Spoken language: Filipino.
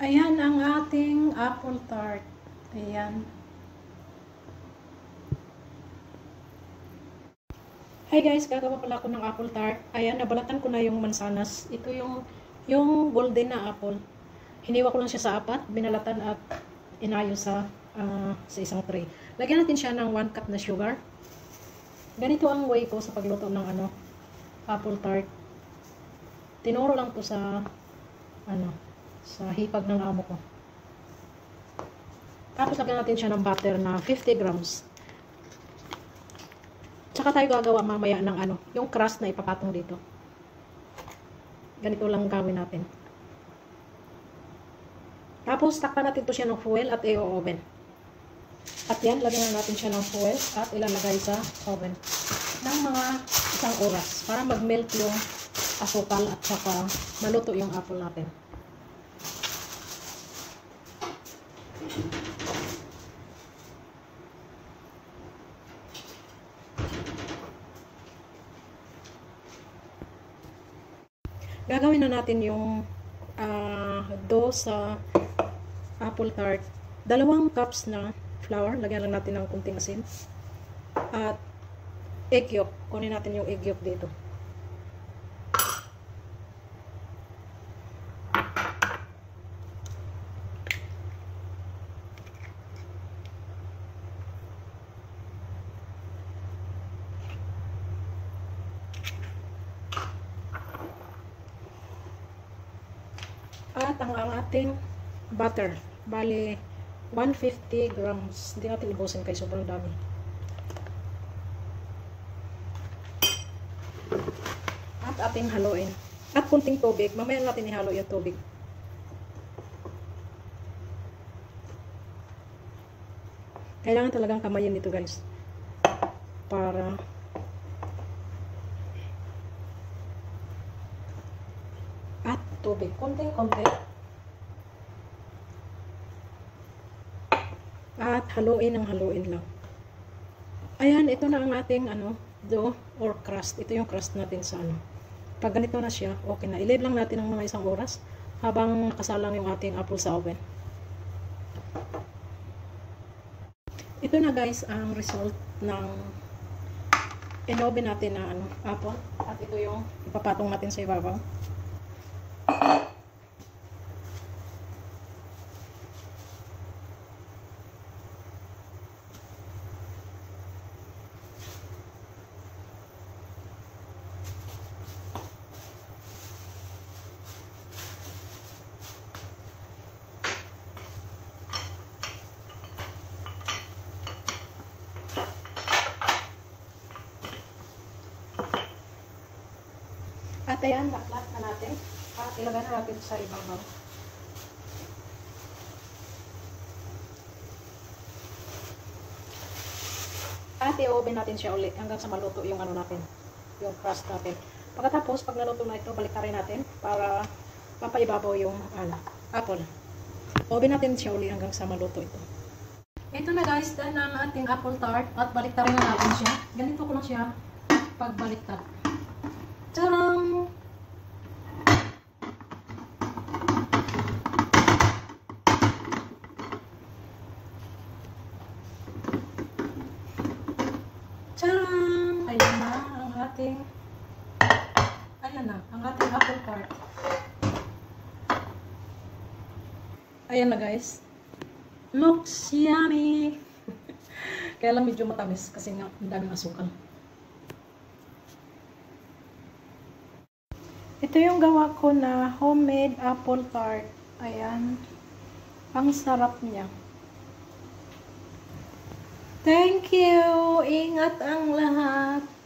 Ayan ang ating apple tart. Ayan. Hi guys, gagawa pala ako ng apple tart. Ayan, nabalatan ko na yung mansanas. Ito yung golden na apple. Hiniwa ko lang siya sa apat, binalatan at inayos sa isang tray. Lagyan natin siya ng 1 cup na sugar. Ganito ang way ko sa pagluto ng apple tart. Tinuro lang to sa sa hipag ng amo ko. Tapos lagyan natin siya ng butter na 50 grams. Tsaka tayo gagawa mamaya ng yung crust na ipapatong dito. Ganito lang gawin natin. Tapos takpan natin to siya ng fuel at i-oven. At yan, lagyan natin siya ng fuel at ilalagay sa oven ng mga 1 oras para mag-melt yung asukal at saka maluto yung apple natin. Gagawin na natin yung dough sa apple tart. 2 cups na flour. Lagyan lang natin ng kunting asin. At egg yolk. Kunin natin yung egg yolk dito. At ang ating butter, bali 150 grams. Hindi natin ibusin kay sobrang dami. At ating haluin. At kunting tubig. Mamaya natin ihalo yung tubig. Kailangan talagang kamayin dito guys. Para tubig, konting-konti. At haluin lang. Ayan, ito na ang ating dough or crust. Ito yung crust natin sa Pag ganito na siya, okay na. I-leave lang natin ng mga 1 oras habang nakasalang yung ating apple sa oven. Ito na guys ang result ng in-oven natin na apple. At ito yung ipapatong natin sa ibabaw. At ayan, laklat na natin. At ilagay na natin sa ibabaw. At i-oven natin siya ulit hanggang sa maluto yung natin, yung crust natin. Pagkatapos, pag naluto na ito, balik natin para mapaibabaw yung apple. Oven natin siya ulit hanggang sa maluto ito. Ito na guys, dahil na ang ating apple tart at baliktarin na natin siya. Ganito ko lang siya pagbaliktad. Tadang! Tadang! Ayan na ang ating apple tart. Ayan na guys. Looks yummy! Kaya lang medyo matamis kasi nga ang daming asukal. Ito yung gawa ko na homemade apple tart. Ayan. Ang sarap niya. Thank you! Ingat ang lahat!